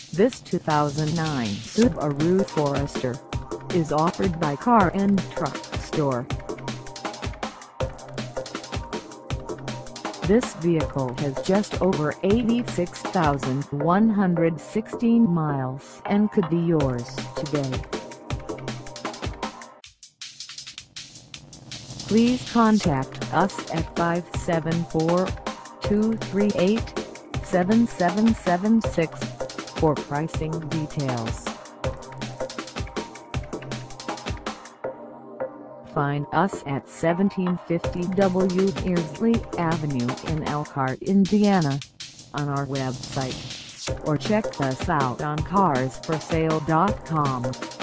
This 2009 Subaru Forester is offered by Car and Truck Store. This vehicle has just over 86,116 miles and could be yours today. Please contact us at 574-238-7776 for pricing details. Find us at 1750 W Beardsley Avenue in Elkhart, Indiana, on our website, or check us out on carsforsale.com.